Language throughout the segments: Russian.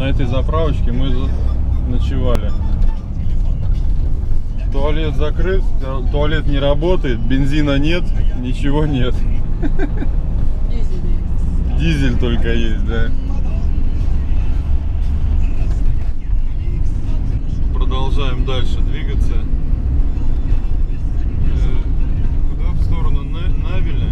на этой заправочке мы ночевали. Туалет закрыт, туалет не работает, бензина нет, ничего нет. Дизель только есть, да. Продолжаем дальше двигаться. Куда? В сторону Навеля?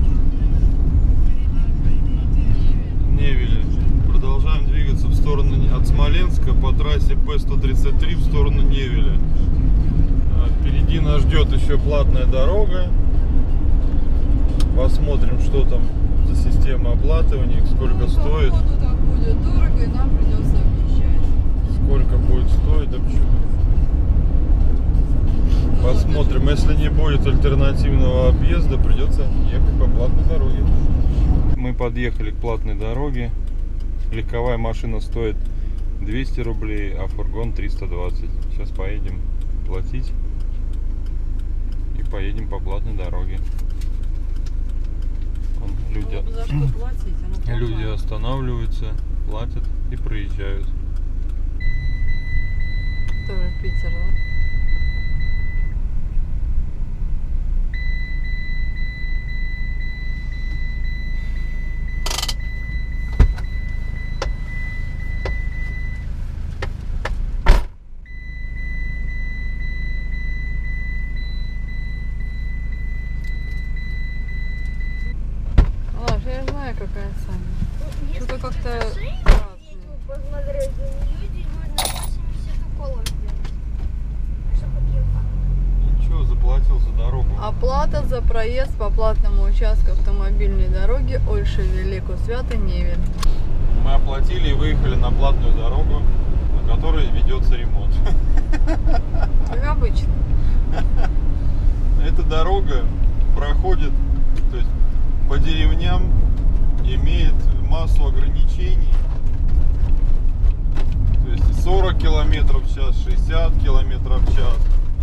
Невеля. Продолжаем двигаться в сторону от Смоленска по трассе П-133 в сторону Невеля. Впереди нас ждет еще платная дорога. Посмотрим, что там за система оплаты у них, сколько стоит. Так будет дорого, и нам придется объезжать. Сколько будет стоить, да почему? Посмотрим, если не будет альтернативного объезда, придется ехать по платной дороге. Мы подъехали к платной дороге. Легковая машина стоит 200 рублей, а фургон 320. Сейчас поедем платить и поедем по платной дороге. Вон, За что платить? люди останавливаются, платят и проезжают. Тоже Питер, да? Я знаю, какая Саня. Что-то как-то разные. Посмотреть, люди можно 80 уколов сделать. Чтобы Ничего, заплатил за дорогу. Оплата за проезд по платному участку автомобильной дороги Ольша-Велико-Свято-Невель. Мы оплатили и выехали на платную дорогу, на которой ведется ремонт. Как обычно. Эта дорога проходит, то есть по деревням, имеет массу ограничений. То есть 40 километров в час, 60 километров в час.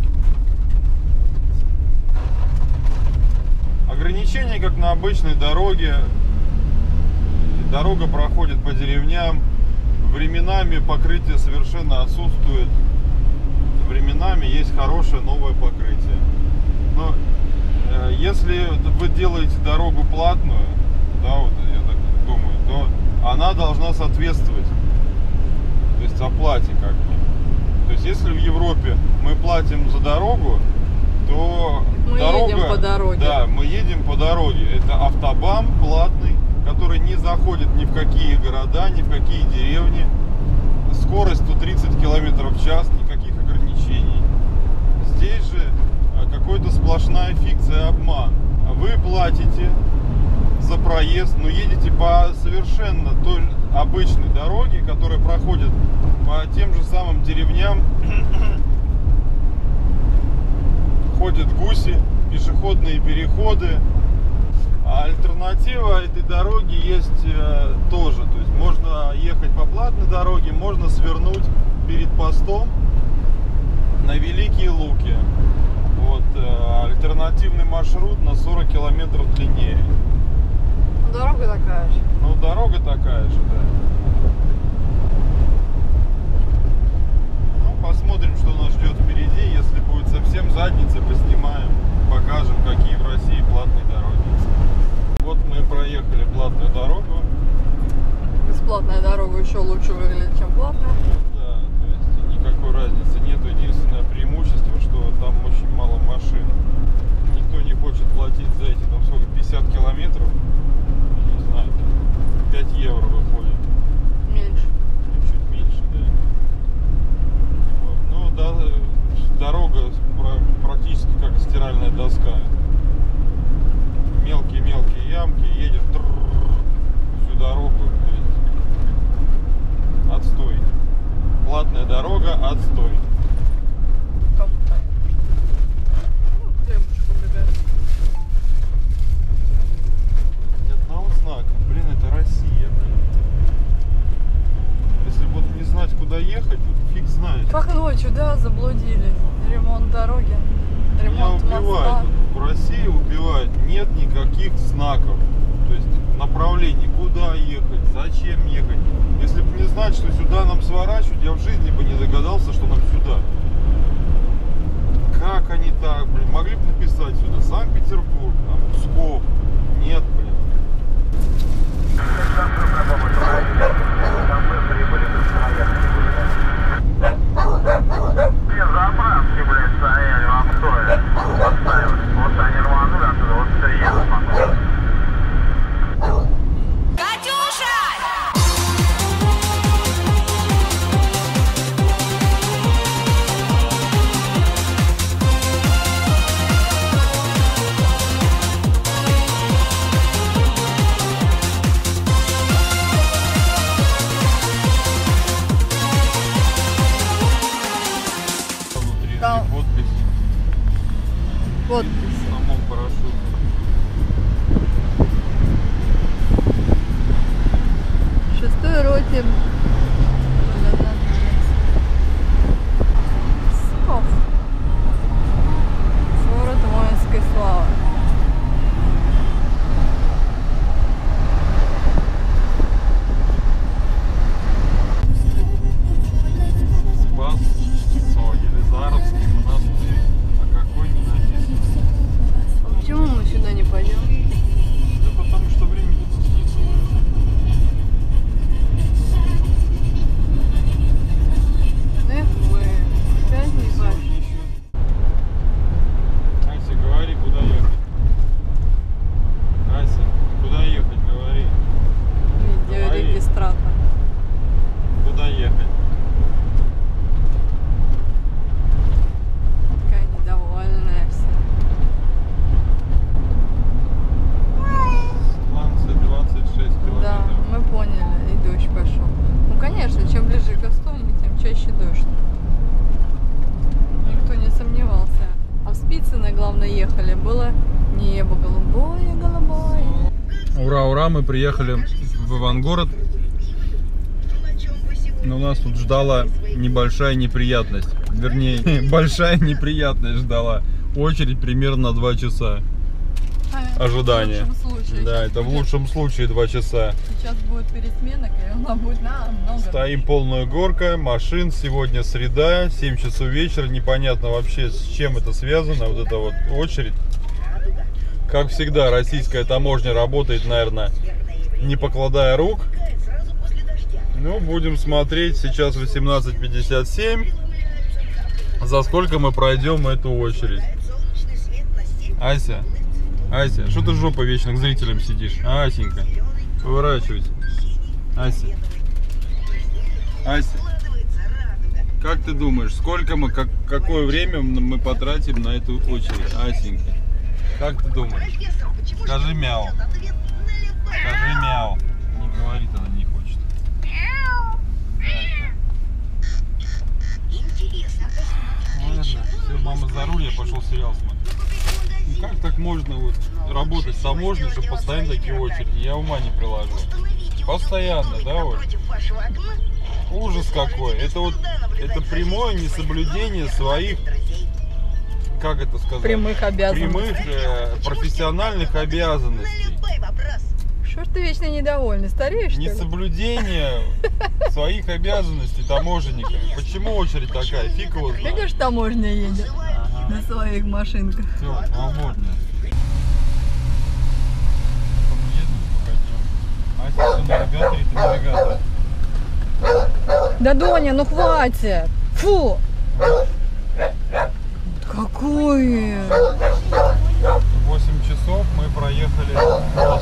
Ограничения, как на обычной дороге. Дорога проходит по деревням. Временами покрытие совершенно отсутствует. Временами есть хорошее новое покрытие. Но если вы делаете дорогу платную, да, вот я так думаю, то она должна соответствовать, то есть оплате как бы. То есть если в Европе мы платим за дорогу, то мы едем по дороге. Да, мы едем по дороге. Это автобан платный, который не заходит ни в какие города, ни в какие деревни. Скорость 130 км в час, никаких ограничений. Здесь же какой-то сплошная фикция, обман. Вы платите за проезд, но едете по совершенно той обычной дороге, которая проходит по тем же самым деревням. Ходят гуси, пешеходные переходы. А альтернатива этой дороги есть тоже. То есть можно ехать по платной дороге, можно свернуть перед постом на Великие Луки. Вот, альтернативный маршрут на 40 километров длиннее. Дорога такая же. Ну, дорога такая же, да. Ну, посмотрим, что нас ждет впереди. Если будет совсем задница, поснимаем, покажем, какие в России платные дороги. Вот мы проехали платную дорогу. Бесплатная дорога еще лучше выглядит, чем платная. Да, то есть никакой разницы нет. Единственное преимущество, что там очень мало машин. Никто не хочет платить за эти, там сколько, 50 километров. Не знаю, 5 евро выходит. Меньше. Чуть меньше, да. Вот. Ну, да, дорога практически как стиральная доска. Мелкие-мелкие ямки, едешь всю дорогу. То есть отстой. Платная дорога, отстой. Кому-то. Ну, хлебушек убегает. Ни одного знака. Блин, это Россия, блин. Если вот не знать, куда ехать, вот фиг знает. Как ночью, да, заблудились. Ремонт дороги. Меня Ремонт моста. убивает. В России убивает. Нет никаких знаков. То есть направлений, куда ехать, зачем ехать. Если бы не знать, что сюда нам сворачивать, я в жизни бы не догадался, что нам сюда. Как они так, блин, могли бы написать сюда Санкт-Петербург, там, Псков. Нет, блин. Все заправки, блядь, стояли в обстое. Поставились. Вот они рванули оттуда, вот приедут потом. Там Подпись подпись. на мол парашют. В 6-й роте. Псков. Город воинской славы. Спас Елизаровский монастырь. А какой не написано? А почему мы сюда не пойдем? Да потому что времени нет. Эх вы, опять не пошли. Ася, говори, куда ехать. Ася, куда ехать, говори. Видеорегистратор. Куда ехать? Такая недовольная вся. Станция 26 километров. Да, мы поняли, и дождь пошел. Ну конечно, чем ближе к Эстонии, тем чаще дождь. Никто не сомневался. А в Спицыно, главное, ехали, было небо голубое, голубое. Ура, ура, мы приехали в Ивангород. Но нас тут ждала небольшая неприятность. Вернее, большая неприятность ждала. Очередь примерно 2 часа. Ожидание. В лучшем случае. Да, Сейчас это в будет- лучшем случае 2 часа. Сейчас будет пересменок, и она будет намного. Стоим полная горка, машин, сегодня среда, 7 часов вечера, непонятно вообще с чем это связано, вот эта вот очередь. Как всегда, российская таможня работает, наверное, не покладая рук. Ну, будем смотреть, сейчас 18:57, за сколько мы пройдем эту очередь. Ася, Ася, что ты жопой вечно к зрителям сидишь? Асенька, поворачивайся. Ася. Ася, как ты думаешь, сколько мы, какое время мы потратим на эту очередь? Асенька, как ты думаешь? Скажи мяу. Скажи мяу. Не говорит, она не хочет. Ладно, все, мама за руль, я пошел сериал смотреть. Ну как так можно вот работать с таможней, чтобы постоянно такие очереди? Я ума не приложу. Постоянно, да, вот? Ужас какой. Это вот, это прямое несоблюдение своих, как это сказать? Прямых обязанностей. Прямых профессиональных обязанностей. Что ж ты вечно недовольный? Стареешь, что ли? Несоблюдение своих обязанностей таможенниками. Почему очередь такая? Фиг его знает. Видишь, таможня едет Ага. на своих машинках. Все, свободно. Ася, ты навигаторе, ты навигатор. Да, Доня, ну хватит! Фу! Какой? 8 часов мы проехали мост.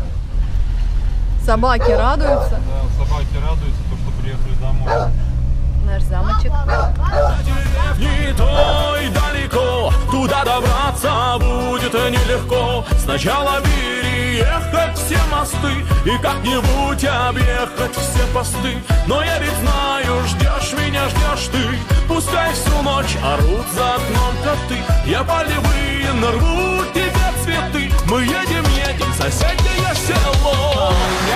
Собаки радуются. Да, собаки радуются, то, что приехали домой. Наш замочек. Не той далеко, туда добраться будет нелегко. Сначала переехать все мосты и как-нибудь объехать все посты. Но я ведь знаю, ждешь меня, ждешь ты. Пускай всю ночь орут за окном коты. Я полевые нарву тебе цветы. Мы едем, едем, соседнее село.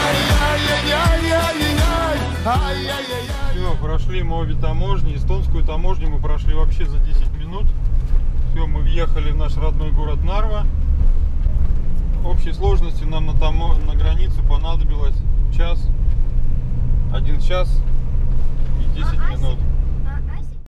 Все, прошли мы обе таможни. Эстонскую таможню мы прошли вообще за 10 минут. Все, мы въехали в наш родной город Нарва. Общей сложности нам на границу понадобилось час. 1 час 10 минут.